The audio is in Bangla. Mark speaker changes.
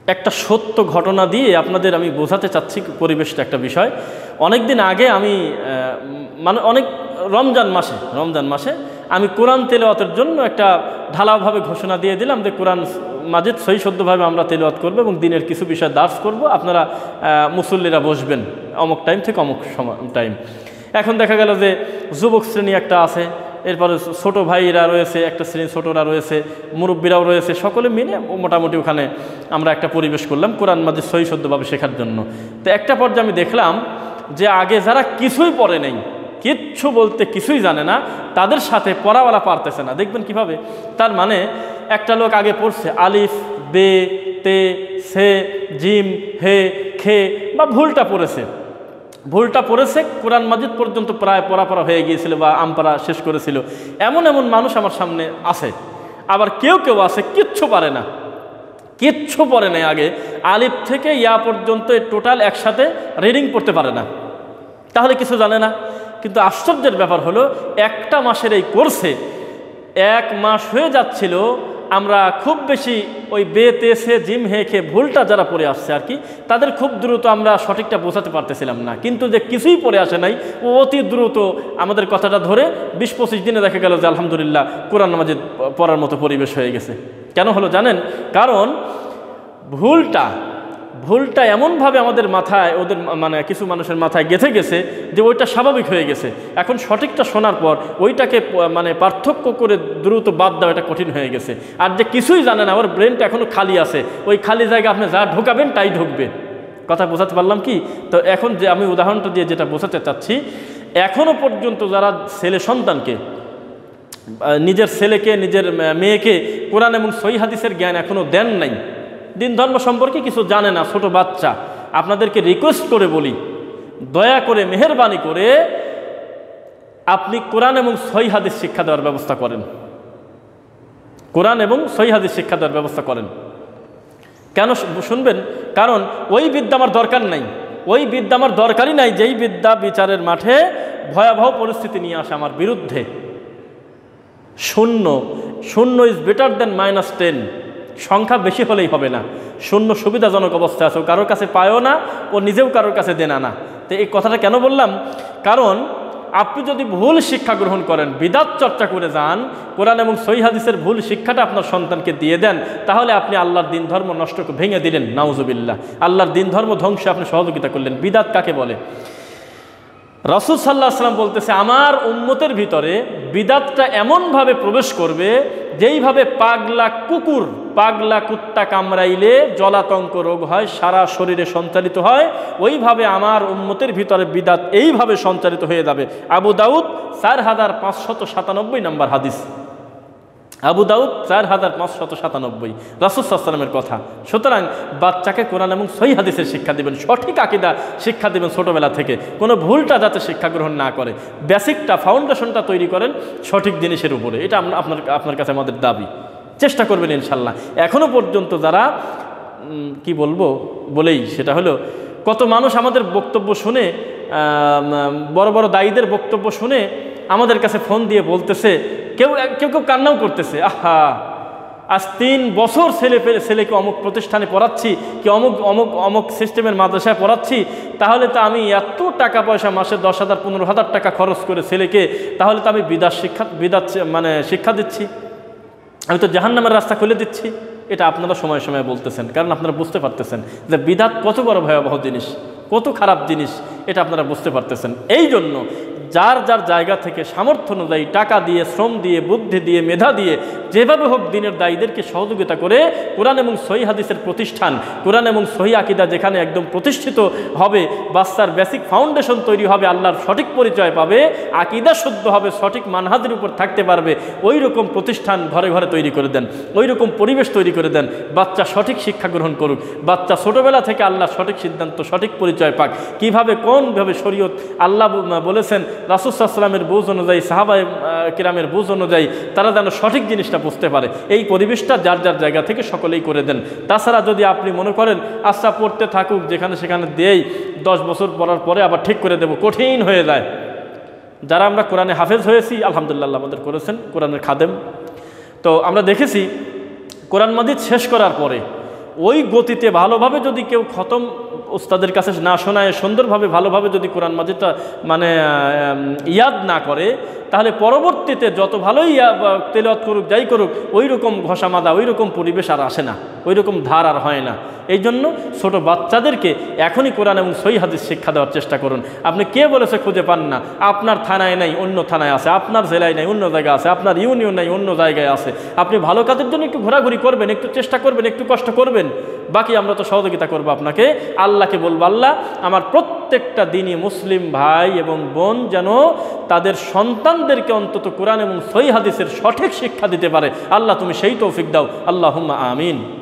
Speaker 1: একটা সত্য ঘটনা দিয়ে আপনাদের আমি বোঝাতে চাচ্ছি পরিবেশটা একটা বিষয়। অনেক দিন আগে আমি মানে অনেক রমজান মাসে আমি কোরআন তেলাওয়াতের জন্য একটা ঢালাওভাবে ঘোষণা দিয়ে দিলাম যে কোরআন মাজিদ সহিশুদ্ধভাবে আমরা তেলাওয়াত করব এবং দিনের কিছু বিষয় দার্স করব, আপনারা মুসল্লিরা বসবেন অমুক টাইম থেকে অমুক টাইম। এখন দেখা গেল যে যুবক শ্রেণী একটা আছে, এরপরে ছোট ভাইরা রয়েছে, একটা শ্রেণী ছোটরা রয়েছে, মুরব্বীরাও রয়েছে, সকলে মিলে মোটামুটি ওখানে আমরা একটা পরিবেশ করলাম কোরআন মাজিদ সহিশুদ্ধভাবে শেখার জন্য। তো একটা পর্যায়ে আমি দেখলাম যে আগে যারা কিছুই পড়ে নেই, কিচ্ছু বলতে কিছুই জানে না, তাদের সাথে পড়াওয়ালা পারতেছে না। দেখবেন কিভাবে, তার মানে একটা লোক আগে পড়ছে আলিফ বে তে সে জিম হে খে বা ভুলটা পড়েছে কোরআন মাজিদ পর্যন্ত প্রায় পড়া হয়ে গিয়েছিল বা আমপাড়া শেষ করেছিল। এমন মানুষ আমার সামনে আছে। আবার কেউ আছে কিচ্ছু পড়ে নাই, আগে আলিফ থেকে ইয়া পর্যন্ত টোটাল একসাথে রিডিং পড়তে পারে না, তাহলে কিছু জানে না। কিন্তু আশ্চর্যের ব্যাপার হলো একটা মাসের এই কোর্সে 1 মাস হয়ে যাচ্ছিল, আমরা খুব বেশি ওই বে তে সে জিম হে খে ভুলটা যারা পড়ে আসছে আর কি, তাদের খুব দ্রুত আমরা সঠিকটা বোঝাতে পারতেছিলাম না। কিন্তু যে কিছুই পড়ে আসে নাই, ও অতি দ্রুত আমাদের কথাটা ধরে 20-25 দিনে দেখা গেল যে আলহামদুলিল্লাহ কোরআন মাজিদ পড়ার মতো পরিবেশ হয়ে গেছে। কেন হলো জানেন? কারণ ভুলটা এমনভাবে আমাদের মাথায়, ওদের মানে কিছু মানুষের মাথায় গেঁথে গেছে যে ওইটা স্বাভাবিক হয়ে গেছে। এখন সঠিকটা শোনার পর ওইটাকে মানে পার্থক্য করে দ্রুত বাদ দেওয়া এটা কঠিন হয়ে গেছে। আর যে কিছুই জানে না, ওর ব্রেনটা এখনও খালি আছে, ওই খালি জায়গায় আপনি যা ঢোকাবেন তাই ঢুকবে। কথা বোঝাতে পারলাম কি? তো এখন যে আমি উদাহরণটা দিয়ে যেটা বোঝাতে চাচ্ছি, এখনও পর্যন্ত যারা ছেলে সন্তানকে, নিজের ছেলেকে নিজের মেয়েকে কোরআন এবং সহিহ হাদিসের জ্ঞান এখনও দেন নাই, দিন ধর্ম সম্পর্কে কিছু জানে না, ছোট বাচ্চা, আপনাদেরকে রিকোয়েস্ট করে বলি, দয়া করে মেহেরবানি করে আপনি কোরআন এবং সহিহ হাদিস শিক্ষা দেওয়ার ব্যবস্থা করেন। কোরআন এবং সহিহ হাদিস শিক্ষা দেওয়ার ব্যবস্থা করেন। কেন শুনবেন? কারণ ওই বিদ্যা আমার দরকার নাই, ওই বিদ্যা আমার দরকারই নাই যেই বিদ্যা বিচারের মাঠে ভয়াবহ পরিস্থিতি নিয়ে আসে আমার বিরুদ্ধে। শূন্য ইজ বেটার দেন -10, সংখ্যা বেশি হলেই হবে না। শূন্য সুবিধাজনক অবস্থায় আছে, কারোর কাছে পায়ও না, ও নিজেও কারোর কাছে দেনা না। তো এই কথাটা কেন বললাম? কারণ আপনি যদি ভুল শিক্ষা গ্রহণ করেন, বিদাত চর্চা করে যান, কোরআন এবং সহিহ হাদিসের ভুল শিক্ষাটা আপনার সন্তানকে দিয়ে দেন, তাহলে আপনি আল্লাহর দিন ধর্ম নষ্ট ভেঙে দিলেন, নাউজুবিল্লাহ। আল্লাহর দিন ধর্ম ধ্বংসে আপনি সহযোগিতা করলেন। বিদাত কাকে বলে? রাসূল সাল্লাল্লাহু আলাইহি ওয়াসাল্লাম বলতেছে, আমার উম্মতের ভিতরে বিদাতটা এমনভাবে প্রবেশ করবে যেইভাবে পাগলা কুত্তা কামড়াইলে জলাতঙ্ক রোগ হয়, সারা শরীরে সঞ্চারিত হয়, ওইভাবে আমার উম্মতের ভিতরে বিদাত এইভাবে সঞ্চারিত হয়ে যাবে। আবু দাউদ 4597 নম্বর হাদিস, আবু দাউদ 4597, রাসূল সাল্লাল্লাহু আলাইহি ওয়াসাল্লামের কথা। সুতরাং বাচ্চাকে কোরআন এবং সহিহ হাদিসের শিক্ষা দিবেন, সঠিক আকীদা শিক্ষা দিবেন ছোটবেলা থেকে, কোনো ভুলটা যাতে শিক্ষা গ্রহণ না করে। বেসিকটা, ফাউন্ডেশনটা তৈরি করেন সঠিক জিনিসের উপরে। এটা আপনার কাছে আমাদের দাবি, চেষ্টা করবেন ইনশাল্লাহ। এখনও পর্যন্ত যারা কি বলবো বলেই সেটা হলো, কত মানুষ আমাদের বক্তব্য শুনে, বড় বড় দায়ীদের বক্তব্য শুনে আমাদের কাছে ফোন দিয়ে বলতেছে, কেউ কান্নাও করতেছে, আহা আজ 3 বছর ছেলেকে অমুক প্রতিষ্ঠানে পড়াচ্ছি, কি অমুক সিস্টেমের মাদ্রাসায় পড়াচ্ছি, তাহলে তো আমি এত টাকা পয়সা মাসে 10,000 15,000 টাকা খরচ করে ছেলেকে, তাহলে তো আমি বিদাত শিক্ষা দিচ্ছি, আমি তো জাহান্নামের রাস্তা খুলে দিচ্ছি। এটা আপনারা সময় সময় বলতেছেন, কারণ আপনারা বুঝতে পারতেছেন যে বিদাত কত বড় ভয়াবহ জিনিস, কত খারাপ জিনিস, এটা আপনারা বুঝতে পারতেছেন। এই জন্য যার জায়গা থেকে সামর্থ্য অনুযায়ী টাকা দিয়ে, শ্রম দিয়ে, বুদ্ধি দিয়ে, মেধা দিয়ে, যেভাবে হোক দিনের দায়ীদেরকে সহযোগিতা করে কোরআন এবং সহিহ হাদিসের প্রতিষ্ঠান, কোরআন এবং সহিহ আকীদা যেখানে একদম প্রতিষ্ঠিত হবে, বাচ্চার বেসিক ফাউন্ডেশন তৈরি হবে, আল্লাহর সঠিক পরিচয় পাবে, আকীদা শুদ্ধ হবে, সঠিক মানহাজের উপর থাকতে পারবে, ওই রকম প্রতিষ্ঠান ঘরে ঘরে তৈরি করে দেন, ওই রকম পরিবেশ তৈরি করে দেন। বাচ্চা সঠিক শিক্ষা গ্রহণ করুক, বাচ্চা ছোটোবেলা থেকে আল্লাহর সঠিক সিদ্ধান্ত, সঠিক পরিচয় পাক, কীভাবে কোনভাবে শরীয়ত আল্লাহ বলেছেন, রাসূল সাল্লাল্লাহু আলাইহি ওয়াসাল্লামের বুঝ অনুযায়ী, সাহাবায়ে কিরামের বুঝ অনুযায়ী তারা যেন সঠিক জিনিসটা বুঝতে পারে, এই পরিবেশটা যার জায়গা থেকে সকলেই করে দেন। তাছাড়া যদি আপনি মনে করেন আচ্ছা পড়তে থাকুক, যেখানে সেখানে দিয়েই 10 বছর পড়ার পরে আবার ঠিক করে দেব, কঠিন হয়ে যায়। যারা আমরা কোরআনে হাফেজ হয়েছি, আলহামদুলিল্লাহ আমাদের করেছেন, কোরআনের খাদেম, তো আমরা দেখেছি কোরআন মাজিদ শেষ করার পরে ওই গতিতে ভালোভাবে যদি কেউ খতম উস্তাদের কাছে না শোনায় সুন্দরভাবে ভালোভাবে যদি কোরআন মাজিদটা মানে ইয়াদ না করে, তাহলে পরবর্তীতে যত ভালোই তেলাওয়াত করুক যাই করুক ওই রকম ঘষা মাদা ওই রকম পরিবেশ আর আসে না, ওই রকম ধার আর হয় না। এই জন্য ছোটো বাচ্চাদেরকে এখনই কোরআন এবং সহিহ হাদিস শিক্ষা দেওয়ার চেষ্টা করুন। আপনি কে বলেছে খুঁজে পান না? আপনার থানায় নাই, অন্য থানায় আছে, আপনার জেলায় নাই, অন্য জায়গায় আছে, আপনার ইউনিয়ন নাই, অন্য জায়গায় আছে। আপনি ভালো কাজের জন্য একটু ঘোরাঘুরি করবেন, একটু চেষ্টা করবেন, একটু কষ্ট করবেন, বাকি আমরা তো সহযোগিতা করবো আপনাকে। আল্লাহকে বলবো, আল্লাহ আমার প্রত্যেকটা দিনই মুসলিম ভাই এবং বোন যেন তাদের সন্তানদেরকে অন্তত কোরআন এবং সহিহ হাদিসের সঠিক শিক্ষা দিতে পারে। আল্লাহ তুমি সেই তৌফিক দাও, আল্লাহুম্মা আমিন।